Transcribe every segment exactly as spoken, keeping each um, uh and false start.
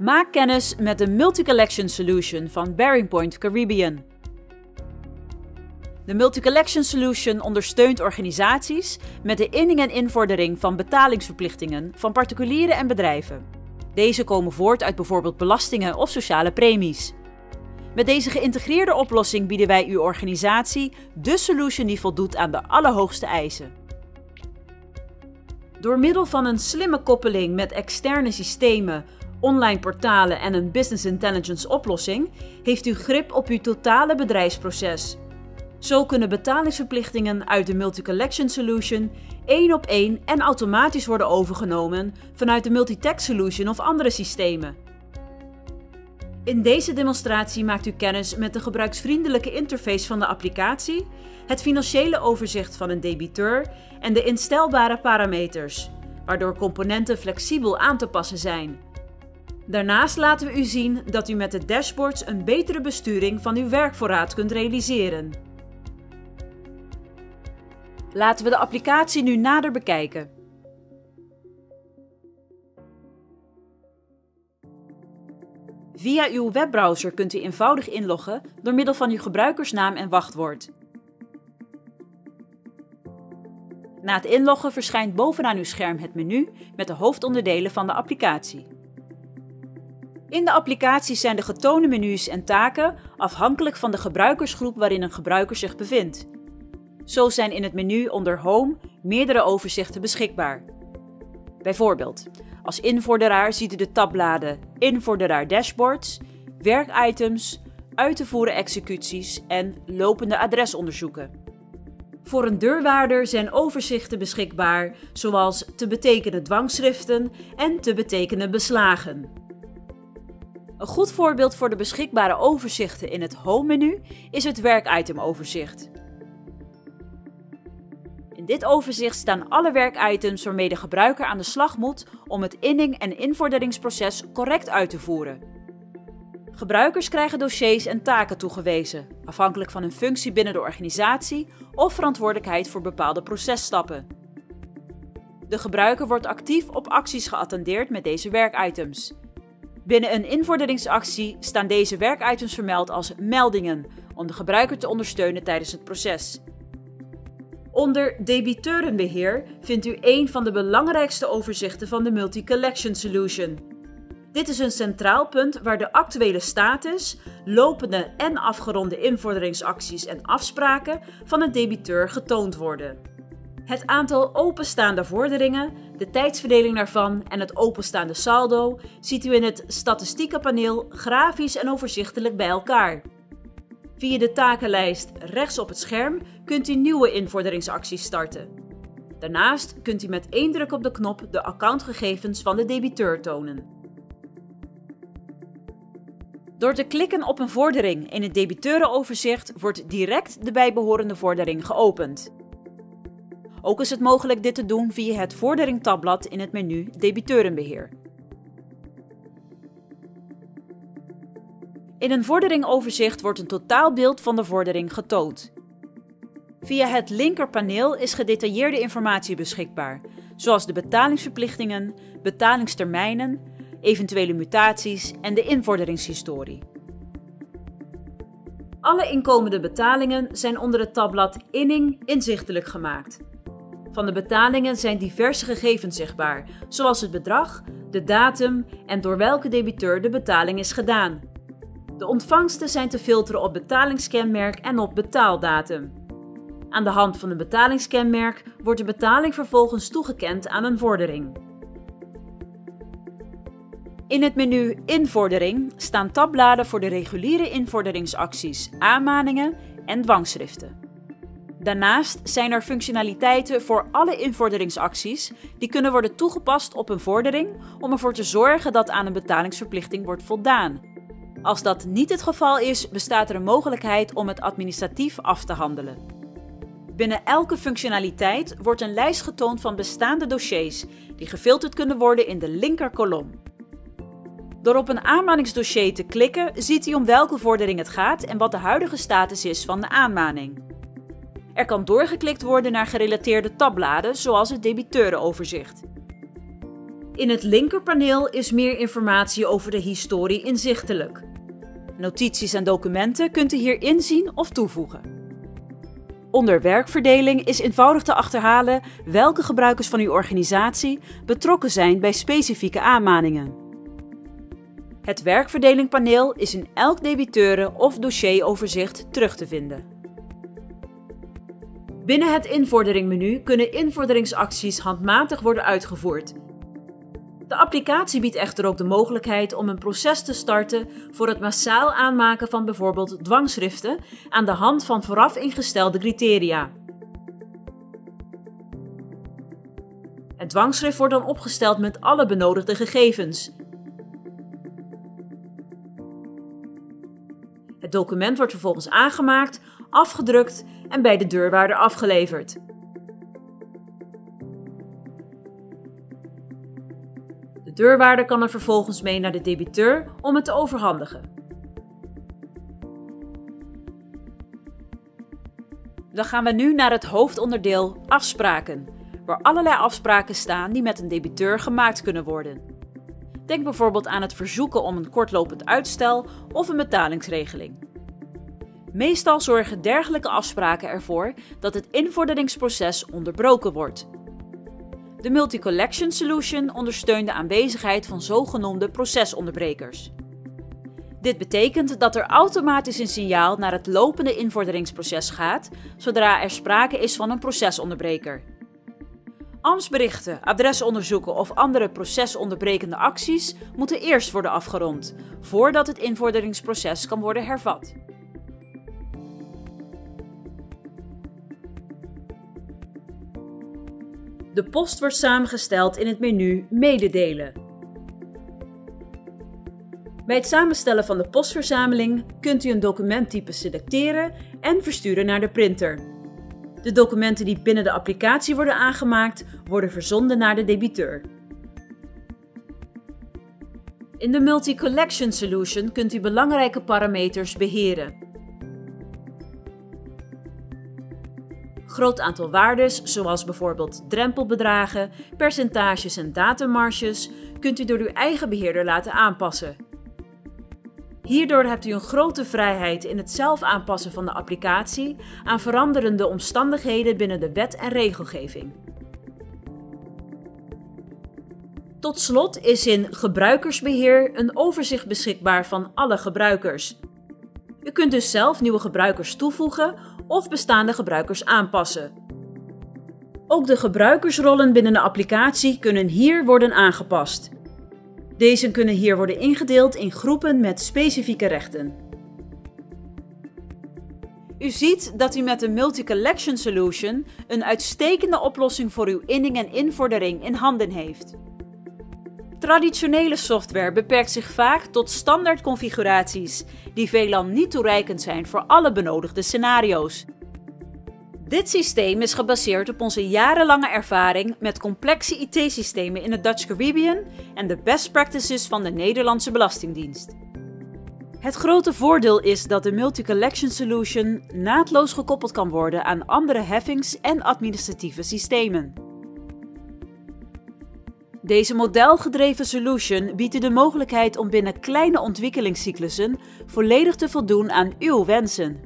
Maak kennis met de Multi-Collection Solution van Bearing Point Caribbean. De Multi-Collection Solution ondersteunt organisaties met de inning en invordering van betalingsverplichtingen van particulieren en bedrijven. Deze komen voort uit bijvoorbeeld belastingen of sociale premies. Met deze geïntegreerde oplossing bieden wij uw organisatie de solution die voldoet aan de allerhoogste eisen. Door middel van een slimme koppeling met externe systemen, online portalen en een business intelligence oplossing heeft u grip op uw totale bedrijfsproces. Zo kunnen betalingsverplichtingen uit de Multi-Collection Solution één op één en automatisch worden overgenomen vanuit de Multi-Tax Solution of andere systemen. In deze demonstratie maakt u kennis met de gebruiksvriendelijke interface van de applicatie, het financiële overzicht van een debiteur en de instelbare parameters, waardoor componenten flexibel aan te passen zijn. Daarnaast laten we u zien dat u met de dashboards een betere besturing van uw werkvoorraad kunt realiseren. Laten we de applicatie nu nader bekijken. Via uw webbrowser kunt u eenvoudig inloggen door middel van uw gebruikersnaam en wachtwoord. Na het inloggen verschijnt bovenaan uw scherm het menu met de hoofdonderdelen van de applicatie. In de applicatie zijn de getoonde menus en taken afhankelijk van de gebruikersgroep waarin een gebruiker zich bevindt. Zo zijn in het menu onder Home meerdere overzichten beschikbaar. Bijvoorbeeld, als invorderaar ziet u de tabbladen Invorderaar Dashboards, Werkitems, Uit te voeren executies en Lopende adresonderzoeken. Voor een deurwaarder zijn overzichten beschikbaar, zoals te betekenen dwangschriften en te betekenen beslagen. Een goed voorbeeld voor de beschikbare overzichten in het Home-menu is het werkitemoverzicht. In dit overzicht staan alle werkitems waarmee de gebruiker aan de slag moet om het inning- en invorderingsproces correct uit te voeren. Gebruikers krijgen dossiers en taken toegewezen, afhankelijk van hun functie binnen de organisatie of verantwoordelijkheid voor bepaalde processtappen. De gebruiker wordt actief op acties geattendeerd met deze werkitems. Binnen een invorderingsactie staan deze werkitems vermeld als meldingen om de gebruiker te ondersteunen tijdens het proces. Onder debiteurenbeheer vindt u een van de belangrijkste overzichten van de Multi-Collection Solution. Dit is een centraal punt waar de actuele status, lopende en afgeronde invorderingsacties en afspraken van een debiteur getoond worden. Het aantal openstaande vorderingen, de tijdsverdeling daarvan en het openstaande saldo ziet u in het statistiekenpaneel grafisch en overzichtelijk bij elkaar. Via de takenlijst rechts op het scherm kunt u nieuwe invorderingsacties starten. Daarnaast kunt u met één druk op de knop de accountgegevens van de debiteur tonen. Door te klikken op een vordering in het debiteurenoverzicht wordt direct de bijbehorende vordering geopend. Ook is het mogelijk dit te doen via het vordering-tabblad in het menu Debiteurenbeheer. In een vorderingoverzicht wordt een totaalbeeld van de vordering getoond. Via het linkerpaneel is gedetailleerde informatie beschikbaar, zoals de betalingsverplichtingen, betalingstermijnen, eventuele mutaties en de invorderingshistorie. Alle inkomende betalingen zijn onder het tabblad Inning inzichtelijk gemaakt. Van de betalingen zijn diverse gegevens zichtbaar, zoals het bedrag, de datum en door welke debiteur de betaling is gedaan. De ontvangsten zijn te filteren op betalingskenmerk en op betaaldatum. Aan de hand van een betalingskenmerk wordt de betaling vervolgens toegekend aan een vordering. In het menu Invordering staan tabbladen voor de reguliere invorderingsacties, aanmaningen en dwangschriften. Daarnaast zijn er functionaliteiten voor alle invorderingsacties die kunnen worden toegepast op een vordering om ervoor te zorgen dat aan een betalingsverplichting wordt voldaan. Als dat niet het geval is, bestaat er een mogelijkheid om het administratief af te handelen. Binnen elke functionaliteit wordt een lijst getoond van bestaande dossiers die gefilterd kunnen worden in de linkerkolom. Door op een aanmaningsdossier te klikken ziet u om welke vordering het gaat en wat de huidige status is van de aanmaning. Er kan doorgeklikt worden naar gerelateerde tabbladen zoals het debiteurenoverzicht. In het linkerpaneel is meer informatie over de historie inzichtelijk. Notities en documenten kunt u hier inzien of toevoegen. Onder werkverdeling is eenvoudig te achterhalen welke gebruikers van uw organisatie betrokken zijn bij specifieke aanmaningen. Het werkverdelingpaneel is in elk debiteuren- of dossieroverzicht terug te vinden. Binnen het invorderingmenu kunnen invorderingsacties handmatig worden uitgevoerd. De applicatie biedt echter ook de mogelijkheid om een proces te starten voor het massaal aanmaken van bijvoorbeeld dwangschriften aan de hand van vooraf ingestelde criteria. Het dwangschrift wordt dan opgesteld met alle benodigde gegevens. Het document wordt vervolgens aangemaakt, afgedrukt en bij de deurwaarder afgeleverd. De deurwaarder kan er vervolgens mee naar de debiteur om het te overhandigen. Dan gaan we nu naar het hoofdonderdeel afspraken, waar allerlei afspraken staan die met een debiteur gemaakt kunnen worden. Denk bijvoorbeeld aan het verzoeken om een kortlopend uitstel of een betalingsregeling. Meestal zorgen dergelijke afspraken ervoor dat het invorderingsproces onderbroken wordt. De Multi-Collection Solution ondersteunt de aanwezigheid van zogenoemde procesonderbrekers. Dit betekent dat er automatisch een signaal naar het lopende invorderingsproces gaat, zodra er sprake is van een procesonderbreker. Ambtsberichten, adresonderzoeken of andere procesonderbrekende acties moeten eerst worden afgerond, voordat het invorderingsproces kan worden hervat. De post wordt samengesteld in het menu Mededelen. Bij het samenstellen van de postverzameling kunt u een documenttype selecteren en versturen naar de printer. De documenten die binnen de applicatie worden aangemaakt, worden verzonden naar de debiteur. In de Multi-Collection Solution kunt u belangrijke parameters beheren. Groot aantal waardes, zoals bijvoorbeeld drempelbedragen, percentages en datamarges, kunt u door uw eigen beheerder laten aanpassen. Hierdoor hebt u een grote vrijheid in het zelf aanpassen van de applicatie aan veranderende omstandigheden binnen de wet en regelgeving. Tot slot is in gebruikersbeheer een overzicht beschikbaar van alle gebruikers. U kunt dus zelf nieuwe gebruikers toevoegen of bestaande gebruikers aanpassen. Ook de gebruikersrollen binnen de applicatie kunnen hier worden aangepast. Deze kunnen hier worden ingedeeld in groepen met specifieke rechten. U ziet dat u met de Multi-Collection Solution een uitstekende oplossing voor uw inning en invordering in handen heeft. Traditionele software beperkt zich vaak tot standaard configuraties, die veelal niet toereikend zijn voor alle benodigde scenario's. Dit systeem is gebaseerd op onze jarenlange ervaring met complexe I T-systemen in de Dutch Caribbean en de best practices van de Nederlandse Belastingdienst. Het grote voordeel is dat de Multi-Collection Solution naadloos gekoppeld kan worden aan andere heffings- en administratieve systemen. Deze modelgedreven solution biedt u de mogelijkheid om binnen kleine ontwikkelingscyclussen volledig te voldoen aan uw wensen.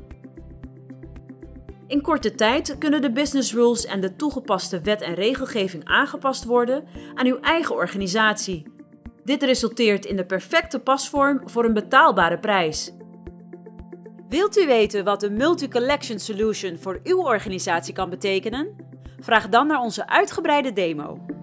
In korte tijd kunnen de business rules en de toegepaste wet en regelgeving aangepast worden aan uw eigen organisatie. Dit resulteert in de perfecte pasvorm voor een betaalbare prijs. Wilt u weten wat de Multi-Collection Solution voor uw organisatie kan betekenen? Vraag dan naar onze uitgebreide demo.